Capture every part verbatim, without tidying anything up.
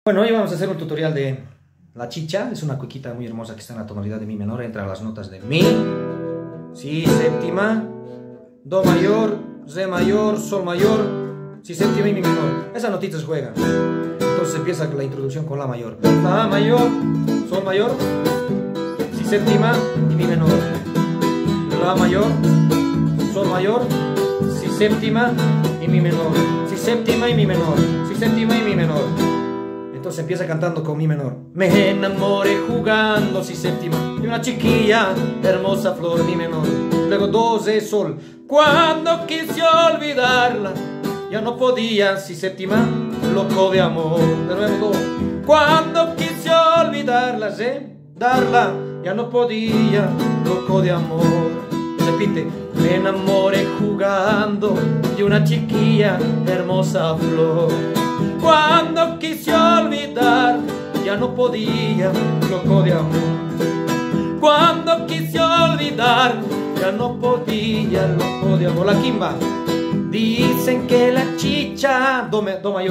Bueno, hoy vamos a hacer un tutorial de la chicha. Es una cuequita muy hermosa que está en la tonalidad de mi menor. Entra a las notas de mi, si séptima, do mayor, re mayor, sol mayor, si séptima y mi menor. Esas notitas juegan. Entonces empieza la introducción con la mayor. La mayor, sol mayor, si séptima y mi menor. La mayor, sol mayor, si séptima y mi menor. Si séptima y mi menor. Si séptima y mi menor. Entonces empieza cantando con mi menor. Me enamoré jugando, si séptima, de una chiquilla, hermosa flor, mi menor. Luego do, re, sol. Cuando quise olvidarla, ya no podía, si séptima, loco de amor. De nuevo do. Cuando quise olvidarla, re, darla, ya no podía, loco de amor. Repite. Me enamoré jugando de una chiquilla, hermosa flor. Cuando quise olvidar, ya no podía, loco de amor. Cuando quise olvidar, ya no podía, loco de amor. La quimba. Dicen que la chicha, do, do mayor,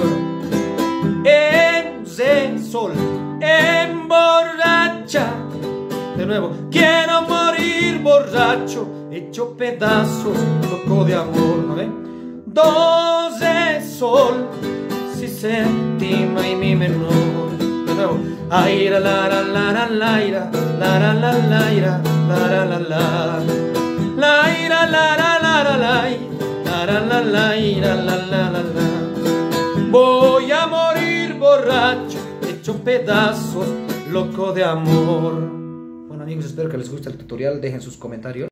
en re, sol, emborracha. De nuevo. Quiero morir borracho, hecho pedazos, loco de amor. ¿No ve? Do, re, sol, si séptima y mi menor. De nuevo. Ay, la la la la la la ira, la la la la ira, la la la la la ira, la la la la la la la la ira, la la la la. Voy a morir borracho, hecho pedazos, loco de amor. Bueno amigos, espero que les guste el tutorial, dejen sus comentarios.